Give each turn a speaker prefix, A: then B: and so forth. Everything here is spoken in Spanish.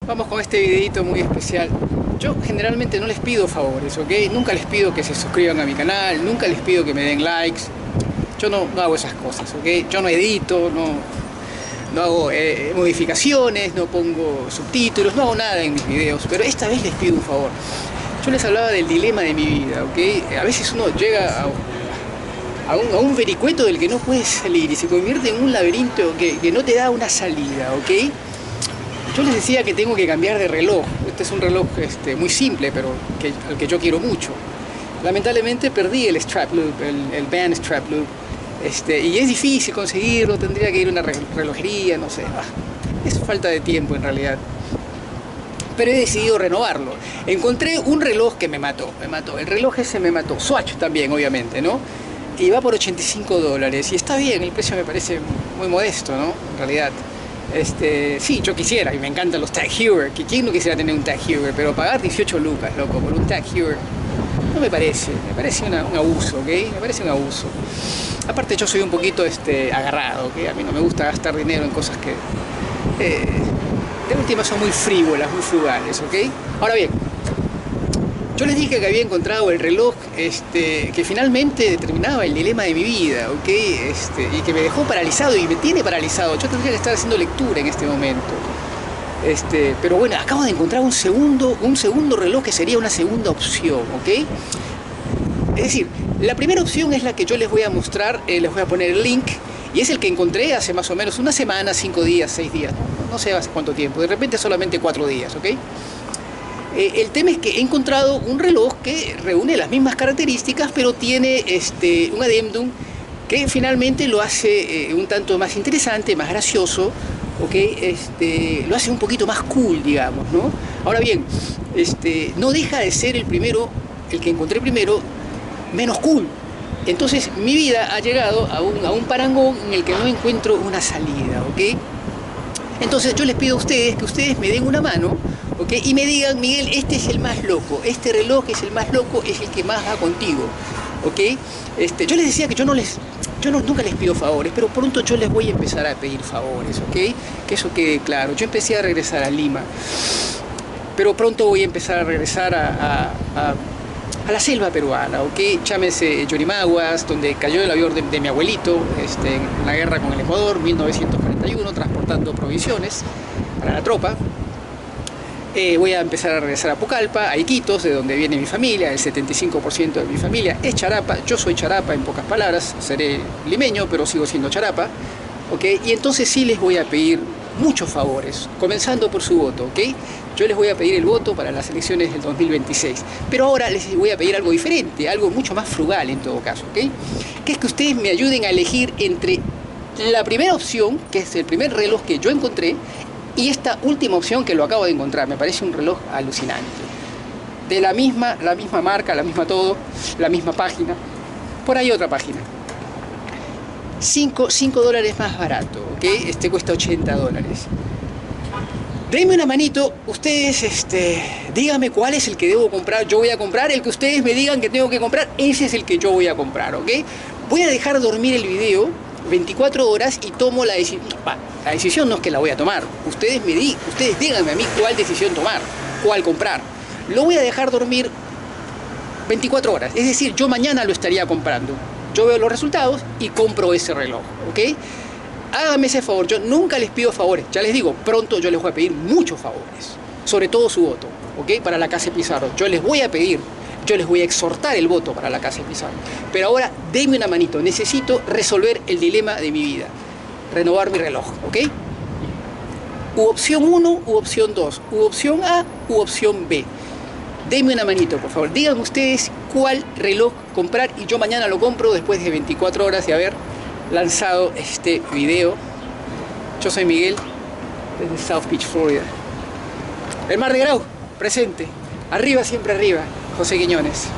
A: Vamos con este videito muy especial. Yo generalmente no les pido favores, ¿ok? Nunca les pido que se suscriban a mi canal, nunca les pido que me den likes. Yo no hago esas cosas, ¿ok? Yo no edito, no hago modificaciones, no pongo subtítulos, no hago nada en mis videos. Pero esta vez les pido un favor. Yo les hablaba del dilema de mi vida, ¿ok? A veces uno llega a un vericueto del que no puedes salir y se convierte en un laberinto que no te da una salida, ¿ok? Yo les decía que tengo que cambiar de reloj. Este es un reloj muy simple, pero al que yo quiero mucho. Lamentablemente perdí el strap loop, el band strap loop. Y es difícil conseguirlo, tendría que ir a una relojería, no sé. Es falta de tiempo en realidad. Pero he decidido renovarlo. Encontré un reloj que me mató. El reloj ese me mató. Swatch también, obviamente, ¿no? Y va por $85. Y está bien, el precio me parece muy modesto, ¿no? En realidad. Sí, yo quisiera, y me encantan los Tag Heuer, que quién no quisiera tener un Tag Heuer, pero pagar 18 lucas, loco, por un Tag Heuer, no me parece un abuso, ¿ok? Me parece un abuso. Aparte yo soy un poquito agarrado, ¿ok? A mí no me gusta gastar dinero en cosas que de última son muy frívolas, muy frugales, ¿ok? Ahora bien, yo les dije que había encontrado el reloj que finalmente determinaba el dilema de mi vida, ¿ok? Y que me dejó paralizado y me tiene paralizado. Yo tendría que estar haciendo lectura en este momento. Pero bueno, acabo de encontrar un segundo reloj que sería una segunda opción, ¿ok? Es decir, la primera opción es la que yo les voy a mostrar, les voy a poner el link, y es el que encontré hace más o menos una semana, 5 días, 6 días, no sé hace cuánto tiempo, de repente solamente 4 días, ¿ok? El tema es que he encontrado un reloj que reúne las mismas características, pero tiene un adendum que finalmente lo hace un tanto más interesante, más gracioso, ¿okay? Lo hace un poquito más cool, digamos, ¿no? Ahora bien, no deja de ser el que encontré primero, menos cool. Entonces mi vida ha llegado a un parangón en el que no encuentro una salida, ¿ok? Entonces yo les pido a ustedes que ustedes me den una mano, ¿ok? Y me digan, Miguel, este es el más loco, este reloj es el más loco, es el que más va contigo, ¿ok? Yo les decía que yo nunca les pido favores, pero pronto yo les voy a empezar a pedir favores, ¿ok? Que eso quede claro. Yo empecé a regresar a Lima, pero pronto voy a empezar a regresar a la selva peruana, ¿ok? Llámese Yurimaguas, donde cayó el avión de mi abuelito en la guerra con el Ecuador, 1941, transportando provisiones para la tropa. Voy a empezar a regresar a Pucallpa, a Iquitos, de donde viene mi familia, el 75% de mi familia es charapa. Yo soy charapa, en pocas palabras, seré limeño, pero sigo siendo charapa, ¿ok? Y entonces sí les voy a pedir muchos favores, comenzando por su voto, ¿ok? Yo les voy a pedir el voto para las elecciones del 2026, pero ahora les voy a pedir algo diferente, algo mucho más frugal en todo caso, ¿ok? Que es que ustedes me ayuden a elegir entre la primera opción, que es el primer reloj que yo encontré, y esta última opción que lo acabo de encontrar. Me parece un reloj alucinante. De la misma marca, la misma todo, la misma página. Por ahí otra página. $5 más barato, ¿ok? Cuesta $80. Denme una manito, ustedes díganme cuál es el que debo comprar. Yo voy a comprar el que ustedes me digan que tengo que comprar. Ese es el que yo voy a comprar, ¿ok? Voy a dejar dormir el video 24 horas y tomo la decisión. La decisión no es que la voy a tomar. Ustedes díganme a mí cuál decisión tomar, cuál comprar. Lo voy a dejar dormir 24 horas. Es decir, yo mañana lo estaría comprando. Yo veo los resultados y compro ese reloj, ¿ok? Háganme ese favor. Yo nunca les pido favores. Ya les digo, pronto yo les voy a pedir muchos favores. Sobre todo su voto, ¿ok? Para la Casa de Pizarro. Yo les voy a exhortar el voto para la Casa de Pizarro. Pero ahora, denme una manito. Necesito resolver el dilema de mi vida. Renovar mi reloj, ¿ok? U opción 1, u opción 2, u opción A, u opción B. Denme una manito, por favor. Díganme ustedes cuál reloj comprar y yo mañana lo compro después de 24 horas de haber lanzado este video. Yo soy Miguel, desde South Beach, Florida. El Mar de Grau, presente. Arriba, siempre arriba. José Quiñones.